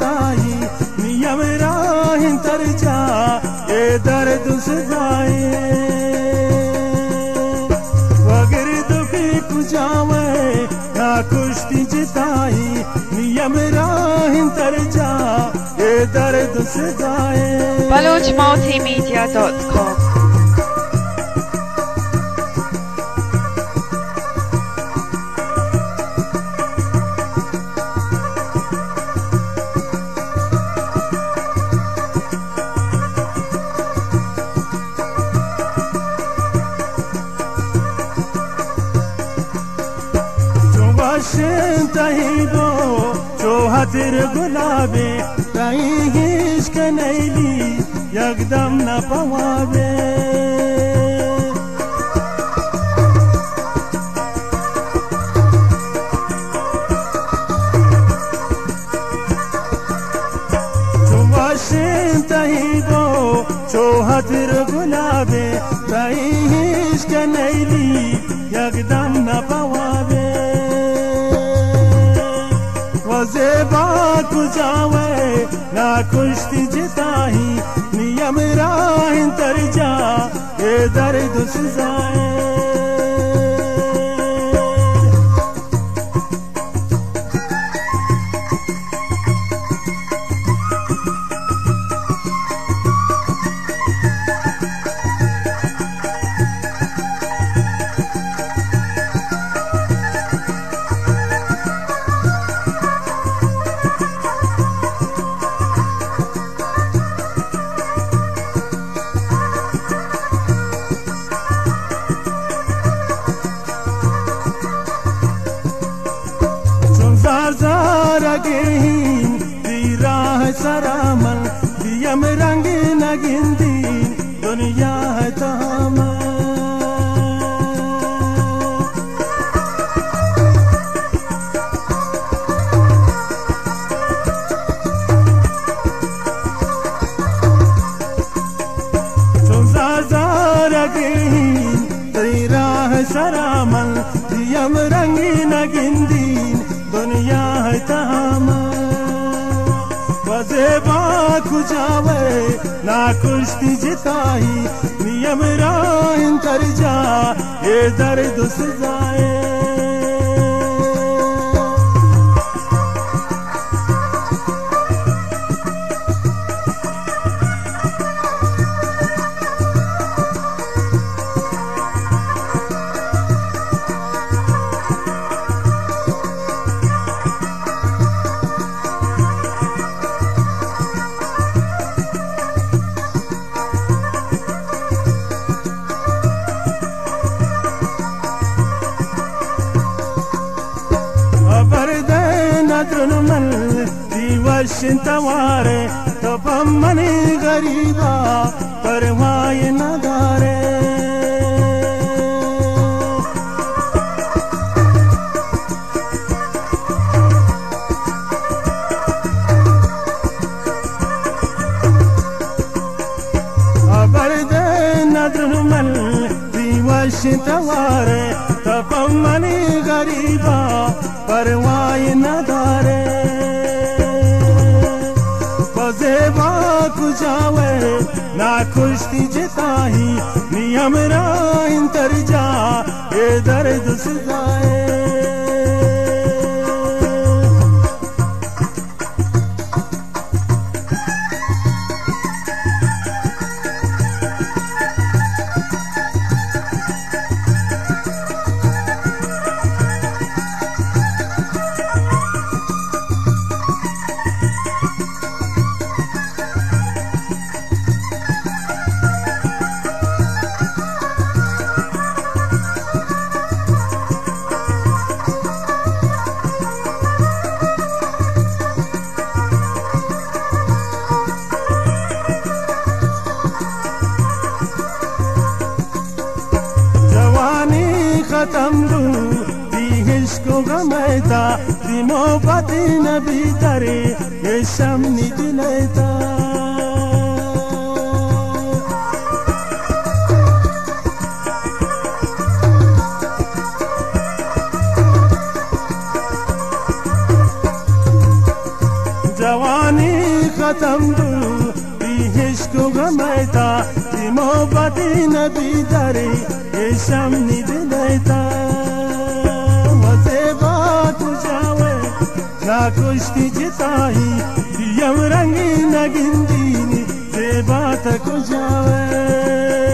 जिताई नियम राहिन तरजा ये दर्द सजाए वगर दुखी कुजावे ना कुश्ती जिताई नियम राहिन तरजा ये दर्द सजाए BalochMultimedia.com तहीबो जो हतिर गुलाबे कहीं इश्क नैली यकदम न पवावे तहीबो जो हतिर गुलाबे कहीं इश्क नैली यकदम न पवावे वज़ेबा कुजावे ना कुश्ती जिताही नियम राहिन तरजा ये दर्द सजाए रगेहीन दीरा है सरामल दियम रंग नगिंदी दुनिया है तामल रगेहीन दीरा है सरामल दियम रंग नगिंदी दुनिया है तामा वज़ेबा कुजावे ना कुश्ती जिताई नियम राहिन तरजा ये दर्द सजाए नदरुमल दिवशन तवारे तो बमनी गरीबा परवाए नदारे अबर दे नदरुमल दिवशन तवारे तो बमनी गरीबा परवाए नदारे वज़ेबा कुजावे ना कुश्ती जिताही नियम राहिन तरजा ये दर्द सजाए खत्म दी इश्को गमैता दिनों पति नबी तरे ये शमनी दिलैता जवानी खत्म इश्क गमैता दी मोहब्बत नबी दरे ये शमनी दिलैता मजे बात जावे ना कुश्ती जिताई दियम रंगी नगिंदीनी से बात को जावे